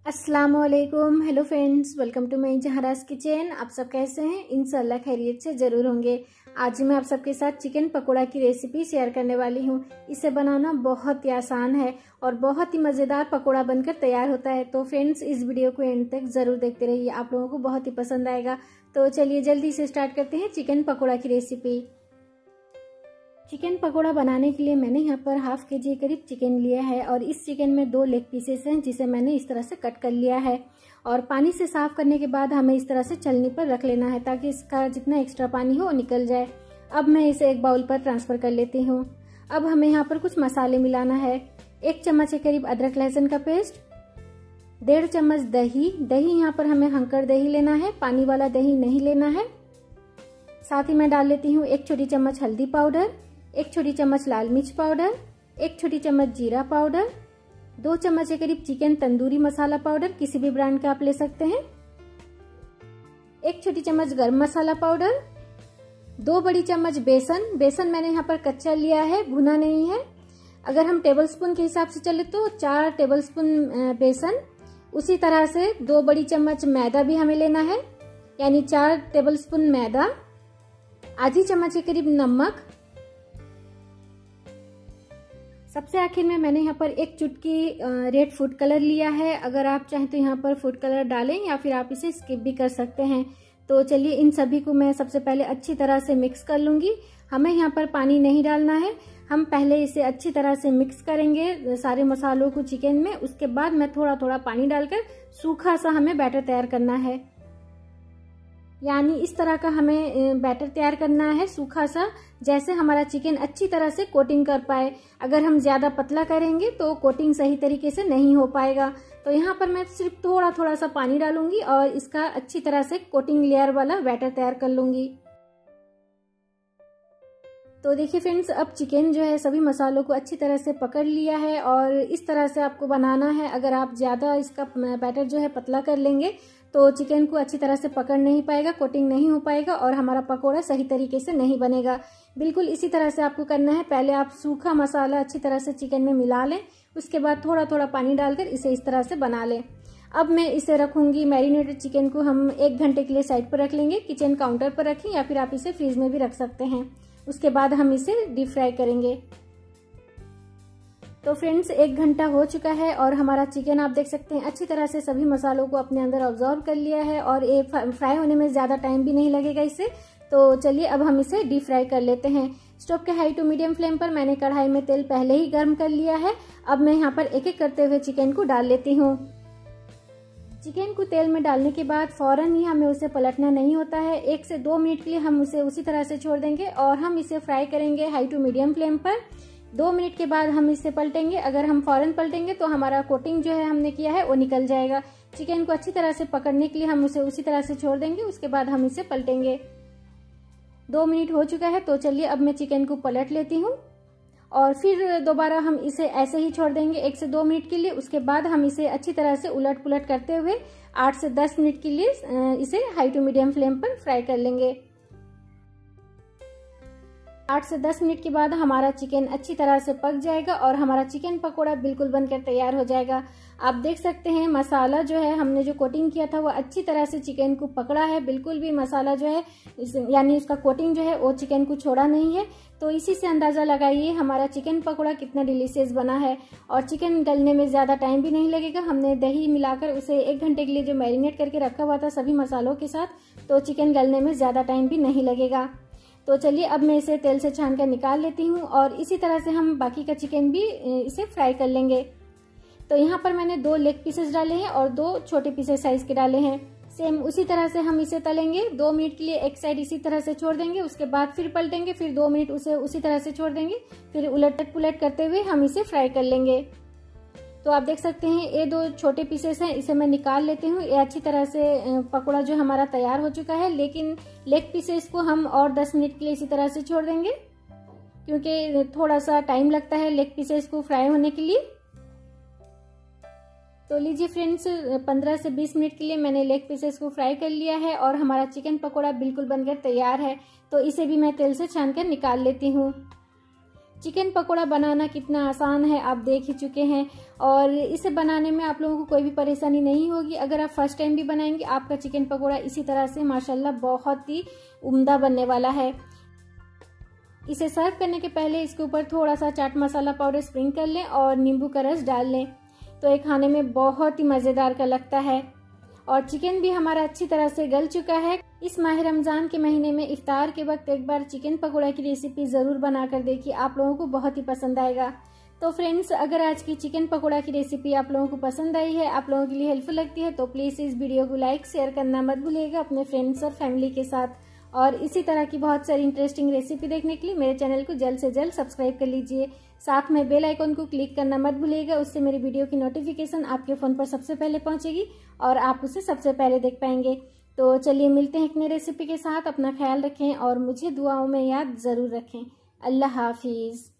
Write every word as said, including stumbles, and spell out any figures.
अस्सलामुअलैकुम। Hello friends, welcome to my Zahraj kitchen. आप सब कैसे हैं? इंशाल्लाह खैरियत से ज़रूर होंगे। आज मैं आप सबके साथ चिकन पकोड़ा की रेसिपी शेयर करने वाली हूँ। इसे बनाना बहुत ही आसान है और बहुत ही मज़ेदार पकोड़ा बनकर तैयार होता है। तो फ्रेंड्स, इस वीडियो को एंड तक ज़रूर देखते रहिए, आप लोगों को बहुत ही पसंद आएगा। तो चलिए जल्दी से स्टार्ट करते हैं चिकन पकोड़ा की रेसिपी। चिकन पकोड़ा बनाने के लिए मैंने यहाँ पर हाफ के जी करीब चिकन लिया है और इस चिकन में दो लेग पीसेस हैं जिसे मैंने इस तरह से कट कर लिया है। और पानी से साफ करने के बाद हमें इस तरह से छलनी पर रख लेना है ताकि इसका जितना एक्स्ट्रा पानी हो वो निकल जाए। अब मैं इसे एक बाउल पर ट्रांसफ़र कर लेती हूँ। अब हमें यहाँ पर कुछ मसाले मिलाना है। एक चम्मच के करीब अदरक लहसुन का पेस्ट, डेढ़ चम्मच दही। दही यहाँ पर हमें हंकर दही लेना है, पानी वाला दही नहीं लेना है। साथ ही मैं डाल लेती हूँ एक छोटी चम्मच हल्दी पाउडर, एक छोटी चम्मच लाल मिर्च पाउडर, एक छोटी चम्मच जीरा पाउडर, दो चम्मच के करीब चिकन तंदूरी मसाला पाउडर, किसी भी ब्रांड का आप ले सकते हैं, एक छोटी चम्मच गरम मसाला पाउडर, दो बड़ी चम्मच बेसन। बेसन मैंने यहाँ पर कच्चा लिया है, भुना नहीं है। अगर हम टेबलस्पून के हिसाब से चले तो चार टेबलस्पून बेसन। उसी तरह से दो बड़ी चम्मच मैदा भी हमें लेना है, यानी चार टेबलस्पून मैदा, आधी चम्मच के करीब नमक। सबसे आखिर में मैंने यहाँ पर एक चुटकी रेड फूड कलर लिया है। अगर आप चाहें तो यहाँ पर फूड कलर डालें या फिर आप इसे स्किप भी कर सकते हैं। तो चलिए इन सभी को मैं सबसे पहले अच्छी तरह से मिक्स कर लूँगी। हमें यहाँ पर पानी नहीं डालना है, हम पहले इसे अच्छी तरह से मिक्स करेंगे सारे मसालों को चिकन में। उसके बाद मैं थोड़ा थोड़ा पानी डालकर सूखा सा हमें बैटर तैयार करना है, यानी इस तरह का हमें बैटर तैयार करना है सूखा सा, जैसे हमारा चिकन अच्छी तरह से कोटिंग कर पाए। अगर हम ज़्यादा पतला करेंगे तो कोटिंग सही तरीके से नहीं हो पाएगा। तो यहाँ पर मैं सिर्फ थोड़ा थोड़ा सा पानी डालूंगी और इसका अच्छी तरह से कोटिंग लेयर वाला बैटर तैयार कर लूंगी। तो देखिए फ्रेंड्स, अब चिकन जो है सभी मसालों को अच्छी तरह से पकड़ लिया है और इस तरह से आपको बनाना है। अगर आप ज़्यादा इसका बैटर जो है पतला कर लेंगे तो चिकन को अच्छी तरह से पकड़ नहीं पाएगा, कोटिंग नहीं हो पाएगा और हमारा पकोड़ा सही तरीके से नहीं बनेगा। बिल्कुल इसी तरह से आपको करना है। पहले आप सूखा मसाला अच्छी तरह से चिकन में मिला लें, उसके बाद थोड़ा थोड़ा पानी डालकर इसे इस तरह से बना लें। अब मैं इसे रखूंगी, मैरिनेटेड चिकन को हम एक घंटे के लिए साइड पर रख लेंगे। किचन काउंटर पर रखें या फिर आप इसे फ्रीज में भी रख सकते हैं। उसके बाद हम इसे डीप फ्राई करेंगे। तो फ्रेंड्स, एक घंटा हो चुका है और हमारा चिकन आप देख सकते हैं अच्छी तरह से सभी मसालों को अपने अंदर ऑब्जॉर्व कर लिया है और ये फ्राई होने में ज़्यादा टाइम भी नहीं लगेगा इसे। तो चलिए अब हम इसे डीप फ्राई कर लेते हैं। स्टोव के हाई टू मीडियम फ्लेम पर मैंने कढ़ाई में तेल पहले ही गर्म कर लिया है। अब मैं यहाँ पर एक एक करते हुए चिकन को डाल लेती हूँ। चिकन को तेल में डालने के बाद फौरन ही हमें उसे पलटना नहीं होता है। एक से दो मिनट के लिए हम उसे उसी तरह से छोड़ देंगे और हम इसे फ्राई करेंगे हाई टू मीडियम फ्लेम पर। दो मिनट के बाद हम इसे पलटेंगे। अगर हम फौरन पलटेंगे तो हमारा कोटिंग जो है हमने किया है वो निकल जाएगा। चिकन को अच्छी तरह से पकड़ने के लिए हम उसे उसी तरह से छोड़ देंगे, उसके बाद हम इसे पलटेंगे। दो मिनट हो चुका है, तो चलिए अब मैं चिकन को पलट लेती हूँ और फिर दोबारा हम इसे ऐसे ही छोड़ देंगे एक से दो मिनट के लिए। उसके बाद हम इसे अच्छी तरह से उलट पुलट करते हुए आठ से दस मिनट के लिए इसे हाई टू मीडियम फ्लेम पर फ्राई कर लेंगे। आठ से दस मिनट के बाद हमारा चिकन अच्छी तरह से पक जाएगा और हमारा चिकन पकोड़ा बिल्कुल बनकर तैयार हो जाएगा। आप देख सकते हैं मसाला जो है हमने जो कोटिंग किया था वो अच्छी तरह से चिकन को पकड़ा है। बिल्कुल भी मसाला जो है यानी उसका कोटिंग जो है वो चिकन को छोड़ा नहीं है। तो इसी से अंदाज़ा लगाइए हमारा चिकन पकोड़ा कितना डिलीशियस बना है और चिकन गलने में ज़्यादा टाइम भी नहीं लगेगा। हमने दही मिलाकर उसे एक घंटे के लिए जो मैरिनेट करके रखा हुआ था सभी मसालों के साथ, तो चिकन गलने में ज़्यादा टाइम भी नहीं लगेगा। तो चलिए अब मैं इसे तेल से छान कर निकाल लेती हूँ और इसी तरह से हम बाकी का चिकन भी इसे फ्राई कर लेंगे। तो यहाँ पर मैंने दो लेग पीसेस डाले हैं और दो छोटे पीसेस साइज के डाले हैं। सेम उसी तरह से हम इसे तलेंगे। दो मिनट के लिए एक साइड इसी तरह से छोड़ देंगे, उसके बाद फिर पलटेंगे, फिर दो मिनट उसे उसी तरह से छोड़ देंगे, फिर उलट पुलट करते हुए हम इसे फ्राई कर लेंगे। तो आप देख सकते हैं ये दो छोटे पीसेस हैं, इसे मैं निकाल लेती हूँ। ये अच्छी तरह से पकोड़ा जो हमारा तैयार हो चुका है, लेकिन लेग पीसेस को हम और दस मिनट के लिए इसी तरह से छोड़ देंगे क्योंकि थोड़ा सा टाइम लगता है लेग पीसेस को फ्राई होने के लिए। तो लीजिए फ्रेंड्स, पंद्रह से बीस मिनट के लिए मैंने लेग पीसेस को फ्राई कर लिया है और हमारा चिकन पकोड़ा बिल्कुल बनकर तैयार है। तो इसे भी मैं तेल से छान कर निकाल लेती हूँ। चिकन पकोड़ा बनाना कितना आसान है आप देख ही चुके हैं और इसे बनाने में आप लोगों को कोई भी परेशानी नहीं होगी। अगर आप फर्स्ट टाइम भी बनाएंगे आपका चिकन पकोड़ा इसी तरह से माशाल्लाह बहुत ही उम्दा बनने वाला है। इसे सर्व करने के पहले इसके ऊपर थोड़ा सा चाट मसाला पाउडर स्प्रिंग कर लें और नींबू का रस डाल लें तो ये खाने में बहुत ही मज़ेदार का लगता है। और चिकन भी हमारा अच्छी तरह से गल चुका है। इस माह रमज़ान के महीने में इफ्तार के वक्त एक बार चिकन पकोड़ा की रेसिपी ज़रूर बनाकर देखिए, आप लोगों को बहुत ही पसंद आएगा। तो फ्रेंड्स, अगर आज की चिकन पकोड़ा की रेसिपी आप लोगों को पसंद आई है, आप लोगों के लिए हेल्पफुल लगती है तो प्लीज़ इस वीडियो को लाइक शेयर करना मत भूलिएगा अपने फ्रेंड्स और फैमिली के साथ। और इसी तरह की बहुत सारी इंटरेस्टिंग रेसिपी देखने के लिए मेरे चैनल को जल्द से जल्द सब्सक्राइब कर लीजिए। साथ में बेल आइकन को क्लिक करना मत भूलिएगा, उससे मेरी वीडियो की नोटिफिकेशन आपके फ़ोन पर सबसे पहले पहुंचेगी और आप उसे सबसे पहले देख पाएंगे। तो चलिए मिलते हैं एक नई रेसिपी के साथ। अपना ख्याल रखें और मुझे दुआओं में याद ज़रूर रखें। अल्लाह हाफिज़।